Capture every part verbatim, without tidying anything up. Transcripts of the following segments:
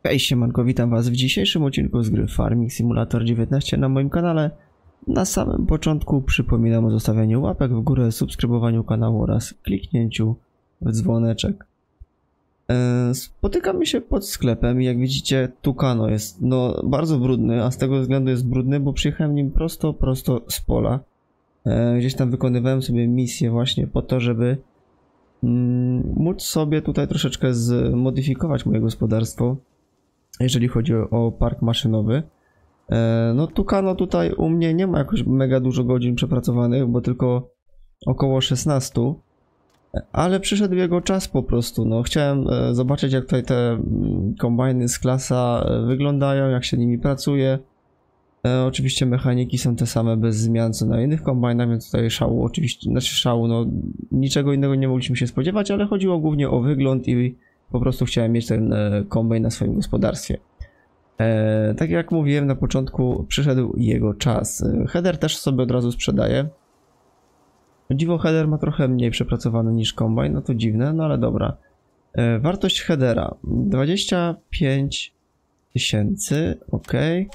Hej, siemanko, witam was w dzisiejszym odcinku z gry Farming Simulator dziewiętnaście na moim kanale. Na samym początku przypominam o zostawianiu łapek w górę, subskrybowaniu kanału oraz kliknięciu w dzwoneczek. Eee, spotykamy się pod sklepem i jak widzicie Tucano jest no bardzo brudny, a z tego względu jest brudny, bo przyjechałem nim prosto, prosto z pola. Eee, gdzieś tam wykonywałem sobie misję właśnie po to, żeby mm, móc sobie tutaj troszeczkę zmodyfikować moje gospodarstwo. Jeżeli chodzi o park maszynowy, no Tucano tutaj u mnie nie ma jakoś mega dużo godzin przepracowanych, bo tylko około szesnaście, ale przyszedł jego czas po prostu. No, chciałem zobaczyć, jak tutaj te kombajny z klasa wyglądają, jak się nimi pracuje. Oczywiście mechaniki są te same bez zmian co na innych kombajnach, więc tutaj szału oczywiście, znaczy szału, no niczego innego nie mogliśmy się spodziewać, ale chodziło głównie o wygląd i po prostu chciałem mieć ten e, kombajn na swoim gospodarstwie. E, tak jak mówiłem na początku, przyszedł jego czas. E, header też sobie od razu sprzedaję. Dziwo, header ma trochę mniej przepracowany niż kombajn, no to dziwne, no ale dobra. E, wartość headera dwadzieścia pięć tysięcy, ok.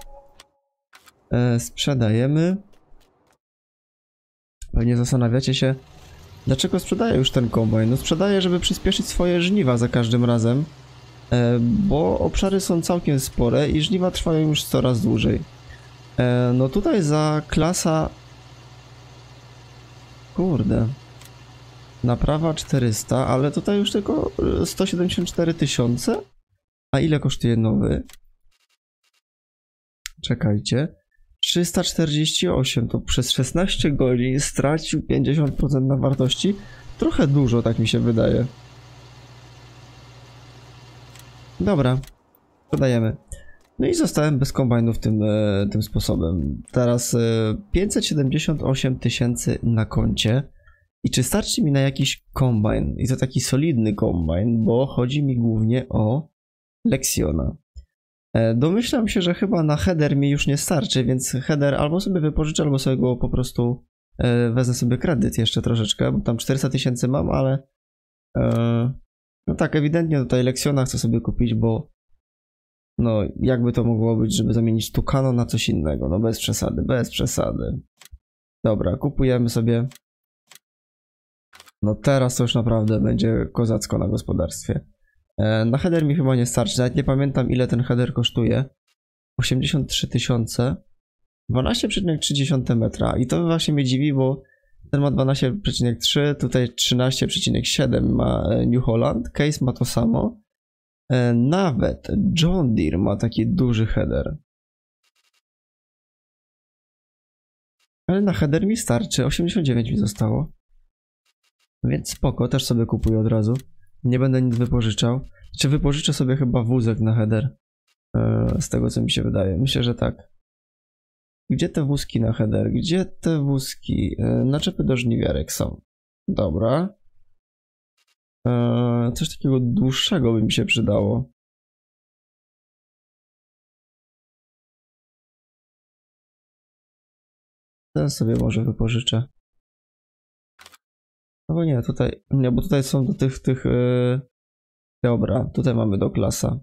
E, sprzedajemy. Pewnie zastanawiacie się, dlaczego sprzedaję już ten kombajn? No sprzedaję, żeby przyspieszyć swoje żniwa za każdym razem, e, bo obszary są całkiem spore i żniwa trwają już coraz dłużej. E, no tutaj za klasa... Kurde... Naprawa czterysta, ale tutaj już tylko sto siedemdziesiąt cztery tysiące? A ile kosztuje nowy? Czekajcie... trzysta czterdzieści osiem, to przez szesnaście godzin stracił pięćdziesiąt procent na wartości. Trochę dużo, tak mi się wydaje. Dobra, sprzedajemy. No i zostałem bez kombajnów tym, e, tym sposobem. Teraz e, pięćset siedemdziesiąt osiem tysięcy na koncie. I czy starczy mi na jakiś kombajn? I to taki solidny kombajn, bo chodzi mi głównie o Lexiona. Domyślam się, że chyba na header mi już nie starczy, więc header albo sobie wypożyczę, albo sobie go po prostu e, wezmę sobie kredyt jeszcze troszeczkę, bo tam czterysta tysięcy mam, ale e, no tak, ewidentnie tutaj Lexiona chcę sobie kupić, bo no jakby to mogło być, żeby zamienić Tucano na coś innego, no bez przesady, bez przesady. Dobra, kupujemy sobie. No teraz to już naprawdę będzie kozacko na gospodarstwie. Na header mi chyba nie starczy, nawet nie pamiętam ile ten header kosztuje. osiemdziesiąt trzy tysiące, dwanaście przecinek trzy metra i to właśnie mnie dziwi, bo ten ma dwanaście przecinek trzy, tutaj trzynaście przecinek siedem ma New Holland, Case ma to samo. Nawet John Deere ma taki duży header. Ale na header mi starczy, osiemdziesiąt dziewięć mi zostało. Więc spoko, też sobie kupuję od razu. Nie będę nic wypożyczał. Czy wypożyczę sobie chyba wózek na header? Eee, z tego co mi się wydaje. Myślę, że tak. Gdzie te wózki na header? Gdzie te wózki? Eee, naczepy do żniwiarek są. Dobra. Eee, coś takiego dłuższego by mi się przydało. Ten sobie może wypożyczę. No bo nie, tutaj, nie, bo tutaj są do tych, tych, yy... dobra, tutaj mamy do klasa.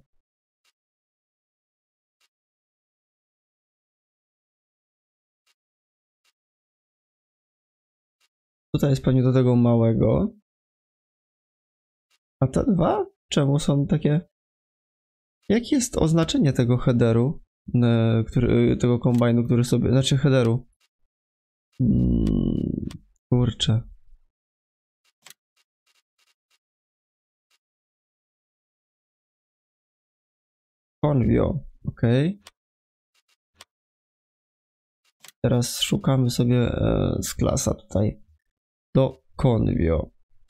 Tutaj jest pewnie do tego małego. A te dwa? Czemu są takie? Jakie jest oznaczenie tego headeru, yy, który, tego kombajnu, który sobie, znaczy headeru? Hmm, kurczę. Convio, ok. Teraz szukamy sobie e, z klasa tutaj do Convio.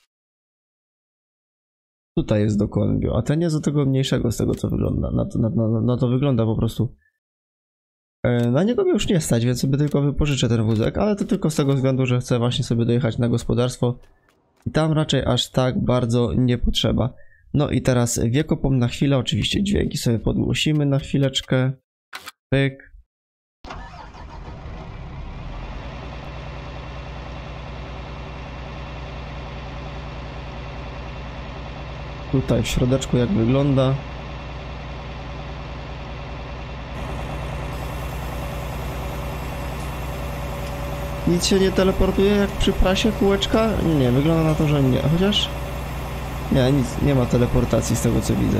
Tutaj jest do Convio, a ten jest do tego mniejszego z tego co wygląda. Na to, na, na, na to wygląda po prostu. E, na niego mi już nie stać, więc sobie tylko wypożyczę ten wózek, ale to tylko z tego względu, że chcę właśnie sobie dojechać na gospodarstwo. I tam raczej aż tak bardzo nie potrzeba. No i teraz wiekopom na chwilę, oczywiście dźwięki sobie podgłosimy na chwileczkę. Pyk. Tutaj w środeczku jak wygląda. Nic się nie teleportuje jak przy prasie kółeczka? Nie, nie, wygląda na to, że nie. Chociaż... Nie, nic, nie ma teleportacji z tego co widzę.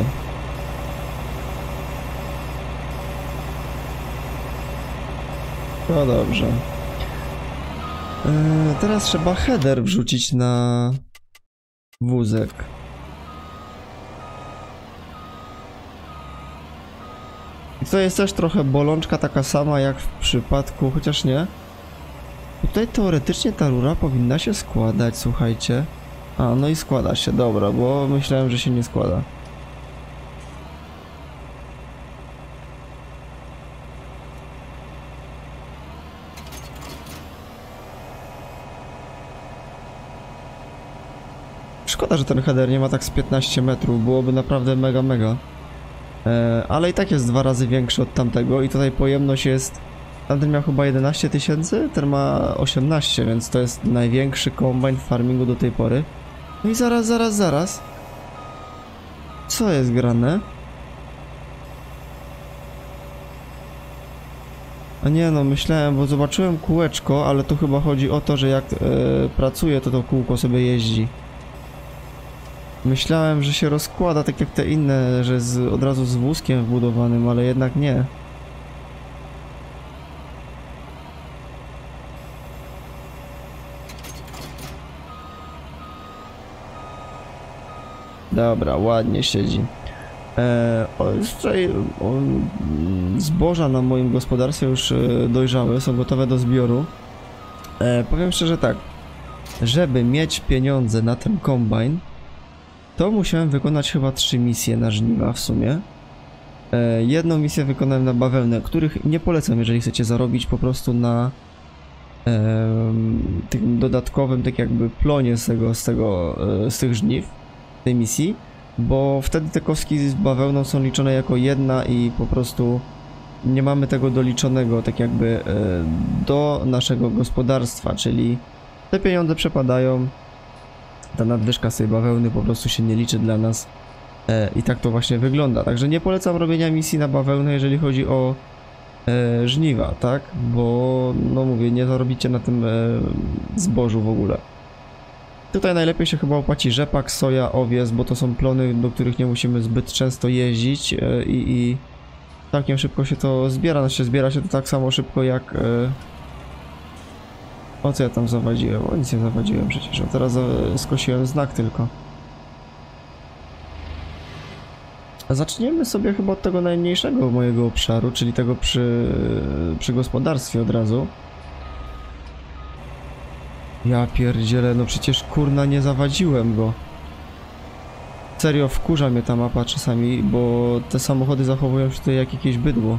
No dobrze. Yy, teraz trzeba header wrzucić na wózek. I to jest też trochę bolączka taka sama jak w przypadku, chociaż nie. Tutaj teoretycznie ta rura powinna się składać, słuchajcie. A, no i składa się, dobra, bo myślałem, że się nie składa. Szkoda, że ten header nie ma tak z piętnaście metrów, byłoby naprawdę mega, mega. E, ale i tak jest dwa razy większy od tamtego i tutaj pojemność jest... Tamten miał chyba jedenaście tysięcy, ten ma osiemnaście, więc to jest największy kombajn w farmingu do tej pory. No i zaraz, zaraz, zaraz. Co jest grane? A nie no, myślałem, bo zobaczyłem kółeczko, ale tu chyba chodzi o to, że jak e, pracuje, to to kółko sobie jeździ. Myślałem, że się rozkłada tak jak te inne, że z, od razu z wózkiem wbudowanym, ale jednak nie. Dobra, ładnie siedzi. E, o, tutaj o, zboża na moim gospodarstwie już e, dojrzałe, są gotowe do zbioru. E, powiem szczerze tak, żeby mieć pieniądze na ten kombajn, to musiałem wykonać chyba trzy misje na żniwa w sumie. E, jedną misję wykonałem na bawełnę, których nie polecam, jeżeli chcecie zarobić po prostu na e, tym dodatkowym, tak jakby plonie z tego, z tego, e, z tych żniw, tej misji, bo wtedy te kostki z bawełną są liczone jako jedna i po prostu nie mamy tego doliczonego tak jakby e, do naszego gospodarstwa, czyli te pieniądze przepadają, ta nadwyżka z tej bawełny po prostu się nie liczy dla nas e, i tak to właśnie wygląda, także nie polecam robienia misji na bawełnę, jeżeli chodzi o e, żniwa, tak, bo no mówię, nie zarobicie na tym e, zbożu w ogóle. Tutaj najlepiej się chyba opłaci rzepak, soja, owiec, bo to są plony, do których nie musimy zbyt często jeździć i, i całkiem szybko się to zbiera. No się zbiera się to tak samo szybko jak... O co ja tam zawadziłem? O nic nie zawadziłem przecież, a teraz skosiłem znak tylko. Zaczniemy sobie chyba od tego najmniejszego mojego obszaru, czyli tego przy, przy gospodarstwie od razu. Ja pierdzielę, no przecież kurna nie zawadziłem go. Serio wkurza mnie ta mapa czasami, bo te samochody zachowują się tutaj jak jakieś bydło.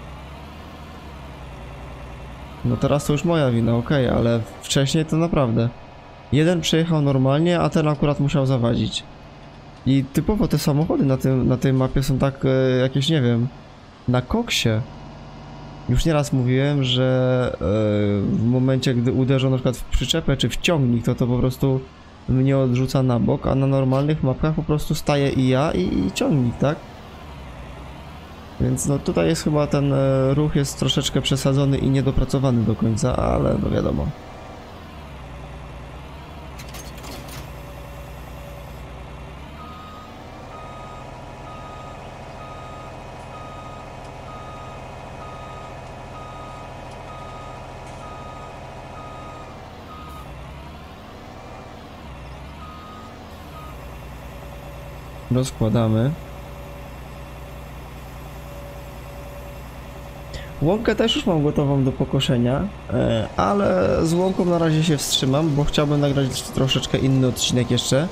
No teraz to już moja wina, okej, okay, ale wcześniej to naprawdę. Jeden przejechał normalnie, a ten akurat musiał zawadzić. I typowo te samochody na, tym, na tej mapie są tak e, jakieś, nie wiem, na koksie. Już nieraz mówiłem, że e, w momencie, gdy uderzą na przykład w przyczepę czy w ciągnik, to to po prostu mnie odrzuca na bok, a na normalnych mapkach po prostu staję i ja i, i ciągnik, tak? Więc no tutaj jest chyba ten e, ruch jest troszeczkę przesadzony i niedopracowany do końca, ale no wiadomo. Rozkładamy. Łąkę też już mam gotową do pokoszenia, ale z łąką na razie się wstrzymam, bo chciałbym nagrać troszeczkę inny odcinek jeszcze.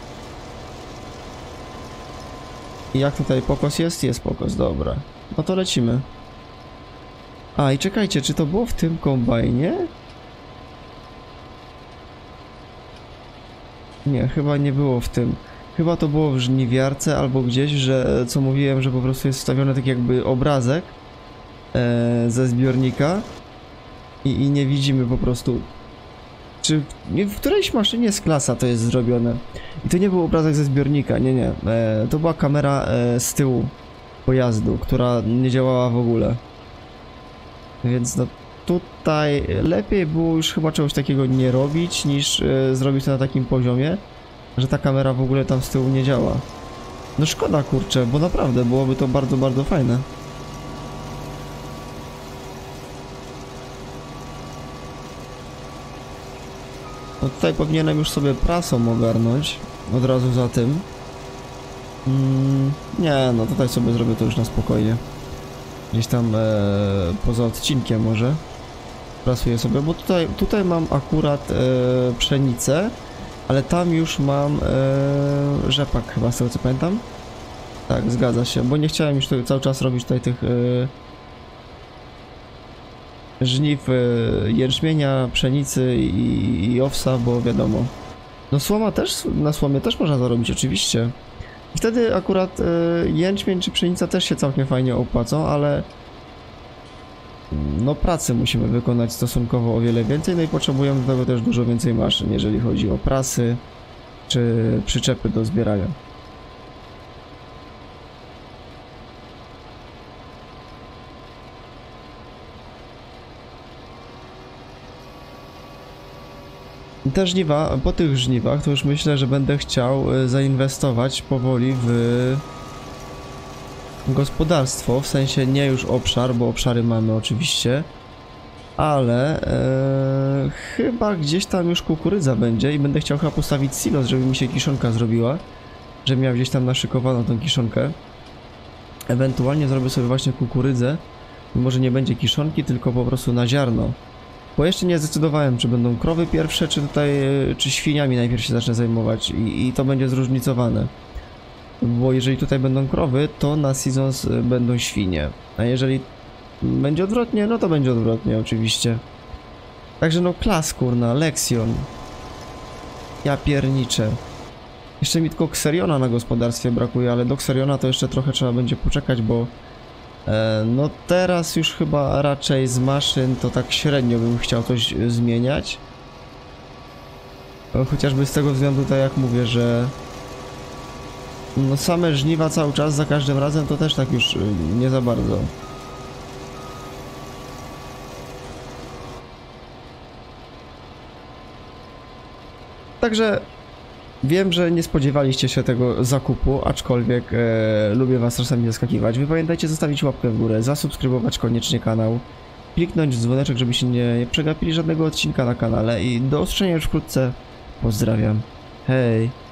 I jak tutaj pokos jest? Jest pokos, dobra. No to lecimy. A i czekajcie, czy to było w tym kombajnie? Nie, chyba nie było w tym. Chyba to było w żniwiarce albo gdzieś, że co mówiłem, że po prostu jest wstawiony tak jakby obrazek e, ze zbiornika i, i nie widzimy po prostu, czy w którejś maszynie z klasa to jest zrobione. I to nie był obrazek ze zbiornika, nie, nie. E, to była kamera e, z tyłu pojazdu, która nie działała w ogóle. Więc no tutaj lepiej było już chyba czegoś takiego nie robić, niż e, zrobić to na takim poziomie, że ta kamera w ogóle tam z tyłu nie działa. No szkoda, kurczę, bo naprawdę byłoby to bardzo, bardzo fajne. No tutaj powinienem już sobie prasą ogarnąć od razu za tym. Mm, nie, no tutaj sobie zrobię to już na spokojnie. Gdzieś tam e, poza odcinkiem może prasuję sobie, bo tutaj, tutaj mam akurat e, pszenicę, ale tam już mam e, rzepak chyba, z tego co pamiętam. Tak, zgadza się, bo nie chciałem już tutaj cały czas robić tutaj tych e, żniw e, jęczmienia, pszenicy i, i owsa, bo wiadomo. No słoma też, na słomie też można zarobić oczywiście. I wtedy akurat y, jęczmień czy pszenica też się całkiem fajnie opłacą, ale no pracy musimy wykonać stosunkowo o wiele więcej, no i potrzebujemy do tego też dużo więcej maszyn, jeżeli chodzi o prasy czy przyczepy do zbierania. Te żniwa, po tych żniwach to już myślę, że będę chciał zainwestować powoli w gospodarstwo, w sensie nie już obszar, bo obszary mamy oczywiście, ale e, chyba gdzieś tam już kukurydza będzie i będę chciał chyba postawić silos, żeby mi się kiszonka zrobiła, żebym miał gdzieś tam naszykowaną tą kiszonkę. Ewentualnie zrobię sobie właśnie kukurydzę, może nie będzie kiszonki, tylko po prostu na ziarno. Bo jeszcze nie zdecydowałem, czy będą krowy pierwsze, czy tutaj, czy świniami najpierw się zacznę zajmować i, i to będzie zróżnicowane. Bo jeżeli tutaj będą krowy, to na seasons będą świnie, a jeżeli będzie odwrotnie, no to będzie odwrotnie oczywiście. Także no klas, kurna, Lexion. Ja pierniczę. Jeszcze mi tylko Xeriona na gospodarstwie brakuje, ale do Xeriona to jeszcze trochę trzeba będzie poczekać, bo no teraz już chyba raczej z maszyn to tak średnio bym chciał coś zmieniać. Chociażby z tego względu, tak jak mówię, że no same żniwa cały czas, za każdym razem to też tak już nie za bardzo. Także wiem, że nie spodziewaliście się tego zakupu, aczkolwiek e, lubię was czasami zaskakiwać. Wy pamiętajcie zostawić łapkę w górę, zasubskrybować koniecznie kanał, kliknąć w dzwoneczek, żeby się nie przegapili żadnego odcinka na kanale i do usłyszenia już wkrótce. Pozdrawiam. Hej!